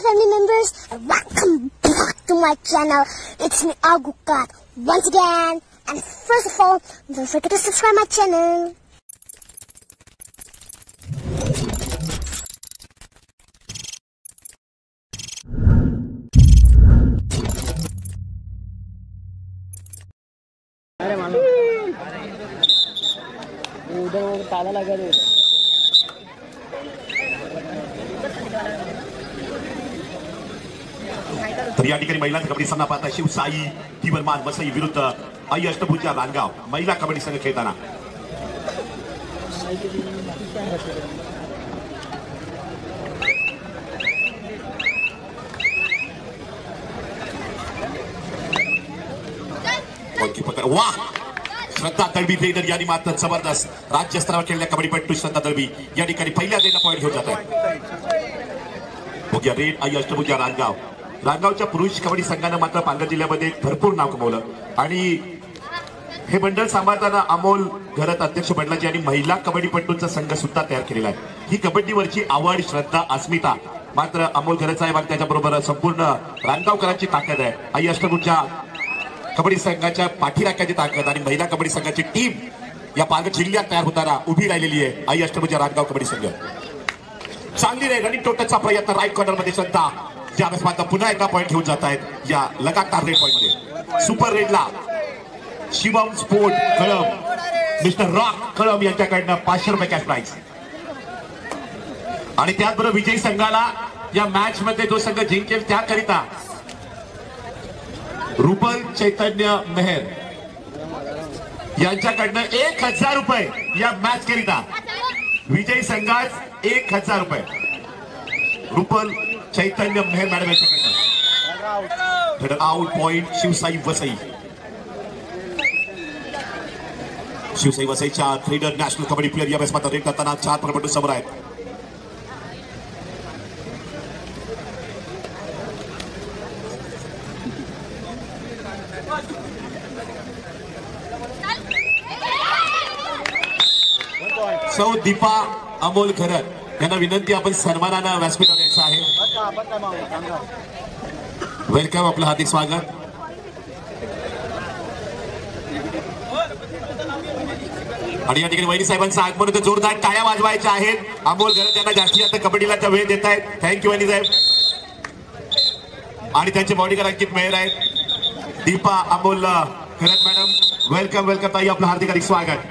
family members, and welcome back to my channel. It's me, Agukat, once again. And first of all, don't forget to subscribe my channel. उधर ताला लगा दे। तर या ठिकाणी महिला कबड्डी सामना पाहता शिवसाई दिवरमान वसई विरुद्ध आई अष्टभुजा रानगाव महिला कबड्डी संघ खेळताना वाह श्रद्धा दळवी रेडर यांनी मात्र जबरदस्त राज्य स्तरावर खेळलेल्या कबड्डीपटू श्रद्धा दळवी या ठिकाणी पहिल्या रेडला पॉईंट घेऊन जात आहे. बघूया रेड आई अष्टभुजा रानगाव. रानगावच्या पुरुष कबड्डी संघानं मात्र पालघर जिल्ह्यामध्ये भरपूर नाव कमवलं आणि हे मंडळ सांभाळताना अमोल घरत अध्यक्ष बंडलाजी यांनी महिला कबड्डीपटूंचा संघ सुद्धा तयार केलेला आहे. ही कबड्डीवरची आवड श्रद्धा अस्मिता मात्र अमोल घरत साहेब आणि त्याच्याबरोबर संपूर्ण रानगावकरांची ताकद आहे. आई अष्टभुजा कबड्डी संघाच्या पाठीराख्याची ताकद आणि महिला कबड्डी संघाची टीम या पालघर जिल्ह्यात तयार होताना उभी राहिलेली आहे. आई अष्टभुजा रानगाव कबड्डी संघ चांगली रे रनिंग टोटलचा प्रयत्न राईट कॉर्नर मध्ये श्रद्धा ज्यावेळेस मात्र पुन्हा एकदा पॉईंट घेऊन जात आहेत या लगातार रेड पॉईंट मध्ये. सुपर रेडला शिवम स्पोर्ट कळम मिस्टर रॉक कळम यांच्याकडनं 500 रुपये कॅश प्राइज आणि त्याचबरोबर विजयी संघाला या मॅच मध्ये जो संघ जिंकेल त्याकरिता रुपल चैतन्य मेहर यांच्याकडनं 1000 रुपये या मॅच करिता विजयी संघास 1000 रुपये रुपल चैतन्य मेहर मॅडम यांच्याकडनं. Out point Shivsai Vasai. शिवसाई वसईच्या ट्रेडर नॅशनल कबड्डी प्लेअर यावेळेस मात्र रेड करताना 4 प्रपटू समोर आहेत. सौ दीपा अमोल घरत यांना विनंती आपण सन्मानानं व्यासपीठावर यायचं आहे. वेलकम आपलं हार्दिक स्वागत. आणि या ठिकाणी वहिनी साहेबांचं आगमन होतं. जोरदार टाळ्या वाजवायच्या आहेत. अमोल घरत यांना जास्तीत जास्त कबड्डीला वेळ देत आहेत. थँक्यू वहिनी साहेब. आणि त्यांचे बॉडीगार्ड अंकित मेहर आहेत. Deepa Amol Gharat madam welcome welcome ताई आपलं हार्दिक हार्दिक स्वागत.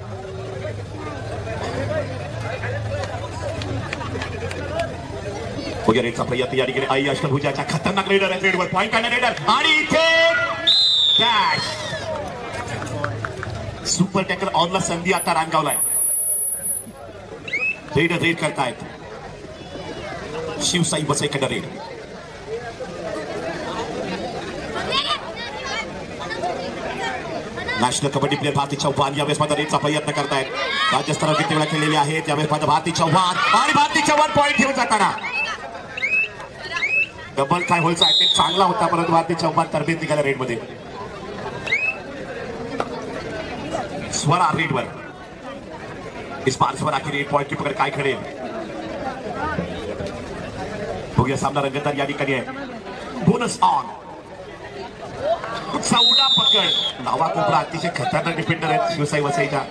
रेडचा प्रयत्न या ठिकाणी आई अष्टभुजाच्या खतरनाक रेडर आहे. रेडवर पॉईंट करणार रेडर आणि इथे कॅश सुपर टॅकल ऑनला संधी आता रानगावला आहे. रेडर रेड करतायत शिवसाई वसईकडे raid. National kabaddi player Bharati Chavan यावेळेस मात्र रेडचा प्रयत्न करतायत. राज्यस्तरावर किती वेळा खेळलेले आहेत यावेळेस मात्र भारती चव्हाण आणि भारती चव्हाण पॉईंट घेऊन जाताना डबल काय होलचा आहे ते चांगला होता परंतु भारती चव्हाण तरबेज निघाला रेडमध्ये. स्वरा रेडवर इस बार स्वरा की रेड पॉइंट की पकड़ काय खड़े हो गया. सामना रंगतदार या ठिकाणी आहे. बोनस ऑन चौडा पकड नावा कोपरा अतिशय खतरनाक डिफेंडर आहेत शिवसाई वसईच्या.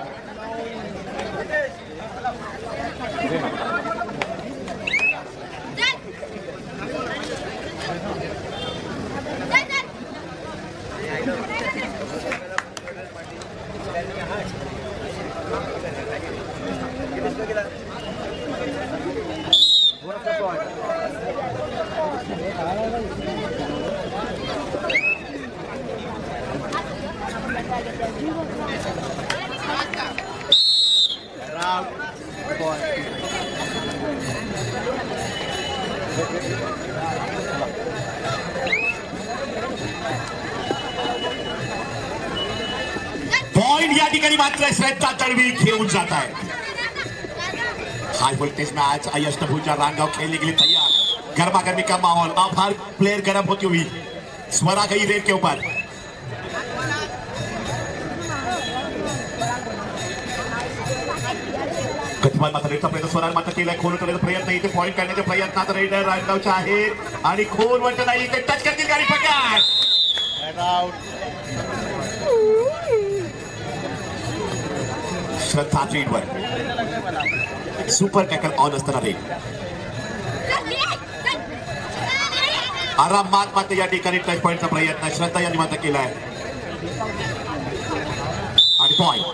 पॉइंट या ठिकाणी मात्र श्रद्धा दळवी घेऊन जात आहे. High voltage match Aai Ashtabhuja Rangaon खेलने के लिए तैयार. गर्मा गर्मी का माहौल. अब हर प्लेयर गर्म होती हुई स्वरा गई रेड के ऊपर. बॉल मात्र रेडचा प्रयत्न स्वराज मात्र केलाय. खोल करण्याचा प्रयत्न, इथे पॉईंट काढण्याचे प्रयत्नात रेडर राजगावचे आहेत आणि खोल वाटत नाही, इथे टच करतील गाडी पकड. श्रद्धा ट्रेडवर सुपर टॅकल ऑन असताना रे आरामात मात्र या ठिकाणी टच पॉईंटचा प्रयत्न श्रद्धा यांनी मात्र केलाय आणि पॉईंट.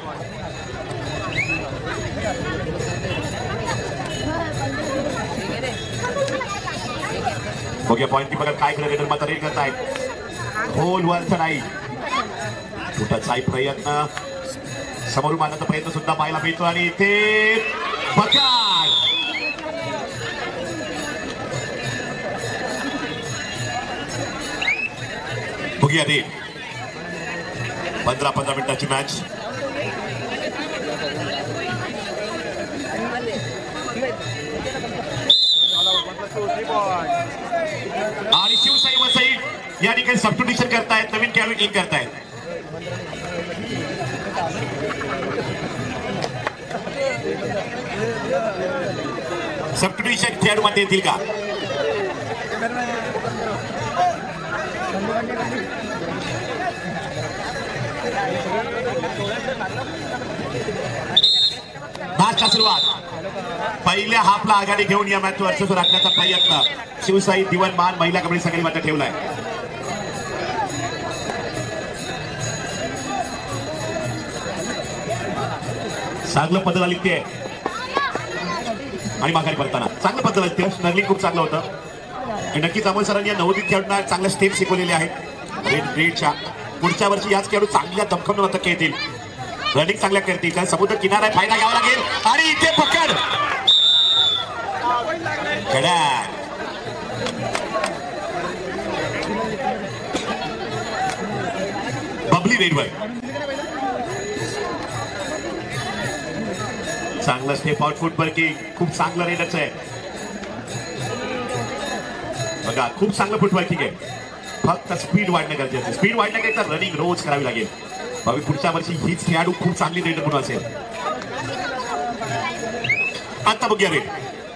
बघूया पॉईंट बघा काय केलं. रेडर मात्र रेड करतायत. होल वरचा नाही, छोटाचाही प्रयत्न, समोरून मारण्याचा प्रयत्न सुद्धा पाहायला मिळतो आणि इथे पकड. बघूया रे 15 मिनिटाची मॅच. आणि शिवसाई वसई या ठिकाणी सबस्टिट्यूशन करतायत, नवीन खेळाडू इन करतायत. सबस्टिट्यूशन खेळाडू मध्ये येतील का? मॅचच्या सुरुवात पहिल्या हाफला आघाडी घेऊन या मॅच वर्चस्व राखण्याचा प्रयत्न शिवसाई दिवनमान महिला कबड्डी संघाने मात्र ठेवलाय. चांगलं पद्धत आली ते आणि माघारी परताना चांगलं पद्धत आली ते. स्नर्लिंग खूप चांगलं होतं. नक्कीच अमोल सरांनी या नवोदित खेळाडूंना चांगल्या स्टेप शिकवलेले आहेत. रेडच्या पुढच्या वर्षी याच खेळाडू चांगल्या दमखम मात्र खेळतील, रनिंग चांगल्या करतील, कारण समुद्र किनारा आहे, फायदा घ्यावा लागेल. आणि इथे पकड बबली रेडवर चांगला स्टेप आउट फुटबॉल की खूप चांगलं रेडच आहे बघा, खूप चांगलं फुटबॉल किक आहे. फक्त स्पीड वाढणं गरजेचं आहे. स्पीड वाढण्याकरिता रनिंग रोज करावी लागेल. भावी पुढच्या वर्षी हीच खेळाडू खूप चांगली रेडर म्हणून असेल. आता बघूया रेड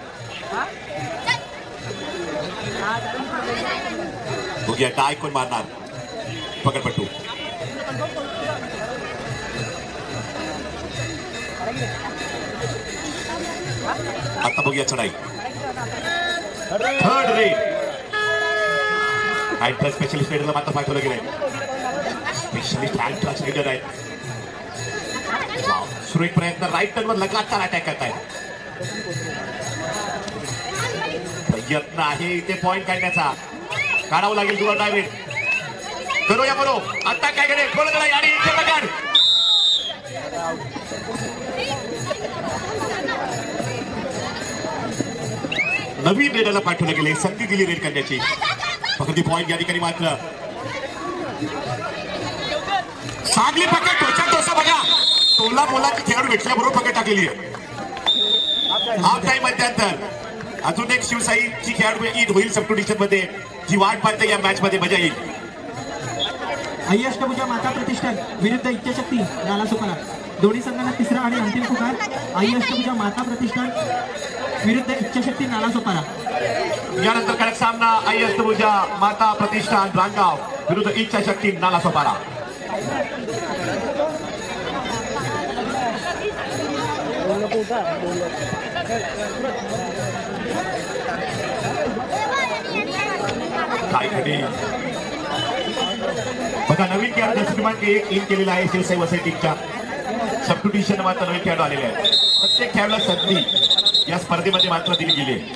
बघूया काय कोण मारणार. पकडपट्टू आता बघूया चढाई. Third raid hand touch specialist रेडरला मात्र पाठवलं गेलंय. स्पेशलिस्ट हँड टच रेडर आहेत. सुरेख प्रयत्न राईट टर्नवर लगातार अटॅक करतायत. प्रयत्न आहे इथे पॉईंट काढण्याचा, काढावं लागेल तुला डायरेक्ट करूया बरो. आता काय करेल खोल लढाई आणि इथे पकड. नवीन रेडरला पाठवलं गेले, संधी दिली रेड करण्याची. फक्त पॉईंट या ठिकाणी मात्र सागली पकड टोचा टोसा बघा. टोला मोलाची खेळाडू भेटल्याबरोबर पकड टाकलेली आहे. हाफ टाइम मध्यांतर अजून एक शिवसाईची खेळाडू ईद होईल सबस्टिट्यूशन मध्ये, जी वाट पाहते या मॅच मध्ये मजा येईल. आई अष्टभुजा माता प्रतिष्ठान विरुद्ध इच्छाशक्ती नालासोपारा. दोन्ही संघांना तिसरा आणि अंतिम पुकार. आई अष्टभुजा माता प्रतिष्ठान विरुद्ध इच्छाशक्ती नालासोपारा. यानंतर कडक सामना आई अष्टभुजा माता प्रतिष्ठान रांगाव विरुद्ध इच्छाशक्ती नालासोपारा. काय घडी बघा, नवीन खेळाडू क्रमांक 1 इन केलेला आहे शिवसाई वसई टीमच्या. सबस्टिट्यूशन मात्र नवीन खेळाडू आलेले आहेत. प्रत्येक खेळाडूला संधी या स्पर्धेमध्ये मात्र दिली गेली आहे.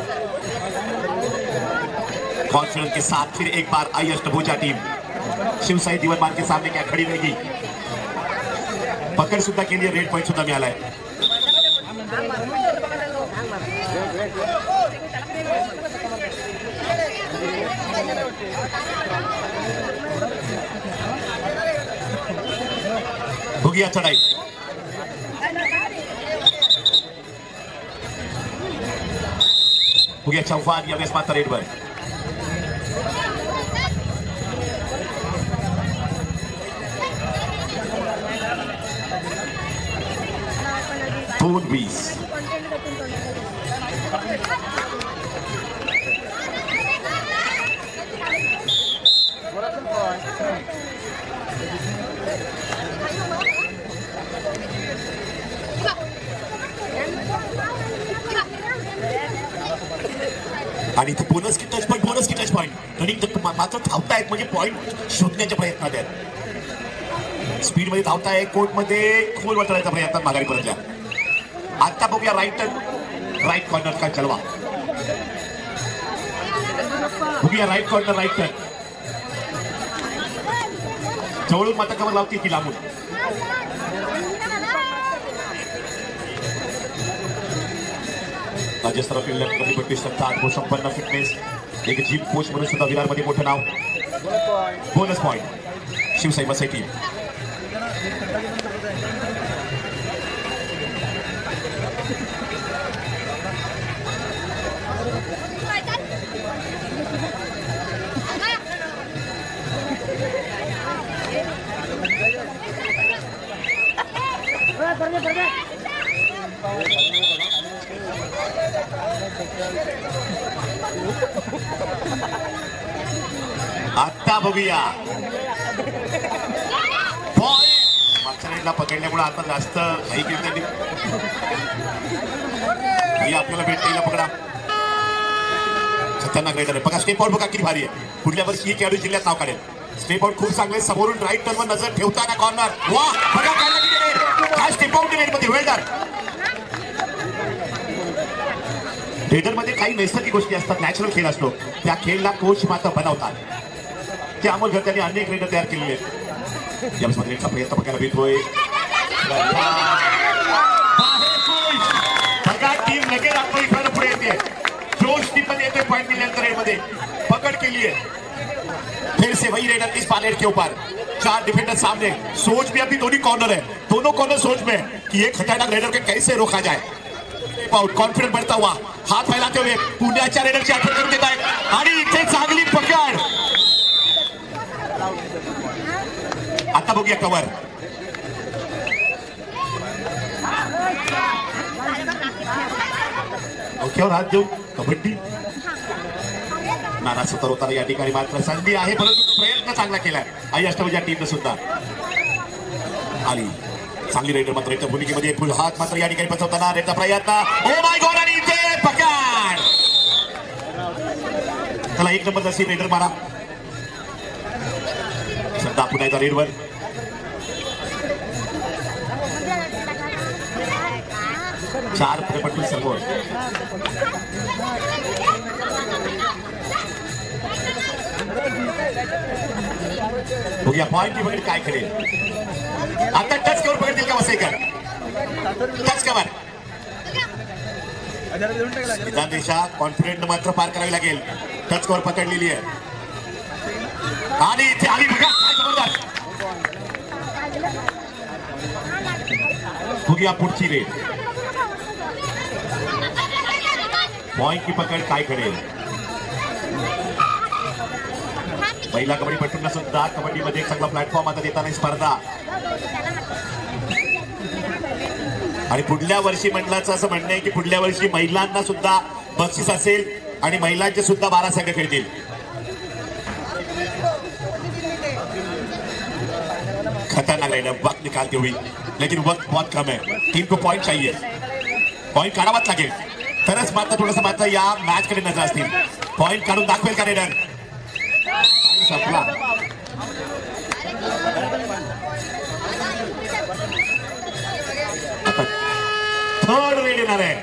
कॉन्फिडेंस के साथ फिर एक बार आई अष्टभुजा टीम शिवसाई दिवनमान के सामने क्या खड़ी रहेगी. पकड़ सुद्धा केली, रेड पॉइंट सुद्धा मिळालाय. बघूया चढाई. बघूया चौहान यावेळेस मात्र रेडवर. दोन 20 आणि ते बोनस की टच पॉईंट रनिंग मात्र धावतायत म्हणजे पॉईंट शोधण्याच्या प्रयत्नात आहेत. स्पीड मध्ये धावताय, कोर्ट मध्ये खोल वळण्याच्या प्रयत्नात माघारी परतल्या. आता बघूया राईट कॉर्नर का चलवा. बघूया राईट कॉर्नर राईट टर्न. जवळून माता कवर लावते की लांबून. राजस्थानातील कबड्डी सत्ता 850 फिटनेस एक जिम कोच म्हणून सुद्धा विरारमध्ये मोठं नाव. बोनस पॉइंट शिवसाई बसाई टीम. आता बघूया मागच्या नेटला पकडल्यामुळे आता जास्त काही केली आपल्याला भेटलेला पकडा. खतरनाक रायडर आहे बघा. स्टेप आउट बघा किती भारी आहे. पुढल्या वर्षी खेळाडू जिल्ह्यात नाव काढेल. स्टेप आउट खूप चांगले. समोरून राईट टर्नवर नजर ठेवताना कॉर्नर. वा बघा काय स्टेप आउट मध्ये वेळदार. रेडरमध्ये काही नैसर्गिक गोष्टी असतात, नॅचरल खेळ असतो. त्या खेळला कोच मात्र बनवतात. त्यामुळे त्यांनी अनेक रेडर तयार केलेले आहेत. यामध्ये प्रयत्न बघायला भेटतोय. बघा टीम लगेच आपली पुढे येते. जोश टीम मध्ये येतोय. पॉइंट दिल्यानंतर रेडमध्ये पकड केली है. फिर से वही रेडर इस पालेट के ऊपर. 4 डिफेंडर सामने. सोच भी अभी दोनों कॉर्नर है. दोनों कॉर्नर सोच में कि एक खतरनाक रेडर के कैसे रोका जाए. कॉन्फिडन्स बढ़ता हुआ हात फैलाते हुए पुण्याच्या रेडरची आठवण करून देत आहेत. आणि इथे चांगली पकड. आता बघूया कव्हर. डोक्यावर हात देऊ कबड्डी. नाना सतर होताना या ठिकाणी मात्र संधी आहे, परंतु प्रयत्न चांगला केलाय आई अष्टभुजा टीमने सुद्धा. आली चांगली रेडर मात्र रेडच्या भूमिकेमध्ये फुल हात मात्र या ठिकाणी बसवताना रेडचा प्रयत्न. Oh my god. आणि इथे पकड. त्याला 1 नंबर जशी रेडर मारा. सध्या पुण्याचा रेडवर. चार पटपट समोर. बघूया पॉइंट की बघेल काय करेल. आता टच कवर पकडतील का वसईकर. Touch cover. विधान देशा कॉन्फिडेंट मात्र पार करावी लागेल. टच कवर पकडलेली आहे. आणि इथे आली बघा काय जबरदस्त. बघूया पुढची रेड. पॉइंट की पकड काय करेल. महिला कबड्डीपटूंना सुद्धा कबड्डीमध्ये एक चांगला प्लॅटफॉर्म आता देताना स्पर्धा. आणि पुढल्या वर्षी मंडळाचं असं म्हणणं आहे की पुढल्या वर्षी महिलांना सुद्धा बक्षीस असेल आणि महिलांचे सुद्धा 12 संघ खेळतील. खतरनाक राइडर. वक्त निकालते हुए लेकिन वक्त बहुत कम है. टीम को पॉइंट चाहिए. पॉइंट काढावाच लागेल तरच मात्र थोडंसं मात्र या मॅच कडे नजर असतील. पॉइंट काढून दाखवेल का रेडर. संपला. थर्ड रेड येणार आहे.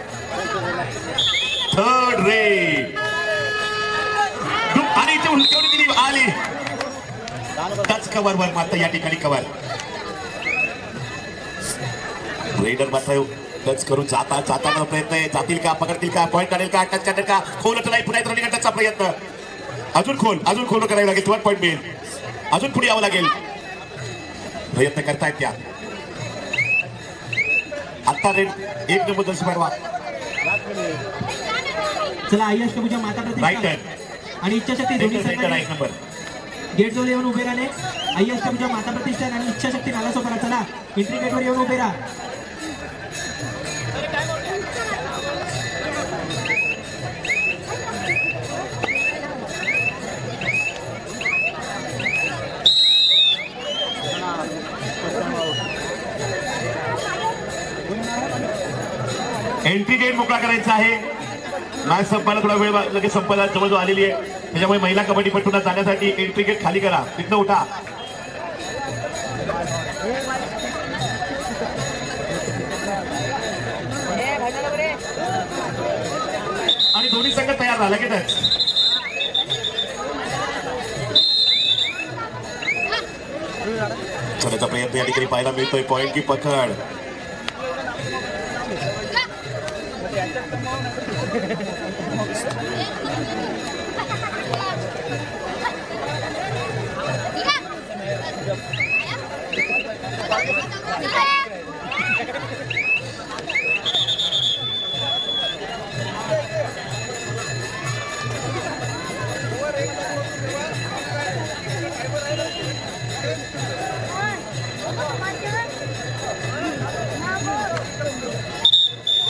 Third raid. आणि इथे उलटवून दिली. आली टच कव्हर वर मात्र या ठिकाणी कव्हर. रेडर मात्र टच करून जाताना प्रयत्न आहे. जातील का, पकडतील का, पॉइंट काढेल का, टच काढेल का. खोलत नाही. पुन्हा रनिंग टचचा प्रयत्न. अजून खोल करावी लागेल. 1 पॉइंट मिळेल. अजून पुढे यावं लागेल. प्रयत्न करतायत त्या. आता रेड 1 नंबर दर्शक पाडवा. चला आई अष्टभुजा माता प्रतिष्ठा आणि इच्छाशक्ती दोन्ही संघाने 1 नंबर गेट जवळ येऊन उभे राहिले. आई अष्टभुजा माता प्रतिष्ठान आणि इच्छाशक्ती नालासोपारा. चला एंट्री गेटवर येऊन उभे राहा. एंट्री गेट मोकळा करायचा आहे. मॅच संपायला थोडा वेळ लगेच संपायला जवळजवळ आलेली आहे. त्याच्यामुळे महिला कबड्डीपटूंना जाण्यासाठी एंट्री गेट खाली करा. तिथनं उठा. आणि दोन्ही संघ तयार झाला लगेच. छोट्याचा प्रयत्न या ठिकाणी पाहायला मिळतोय. पॉइंट की पकड.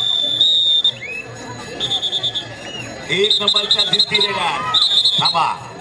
एक नंबरच्या दिसती थांबा.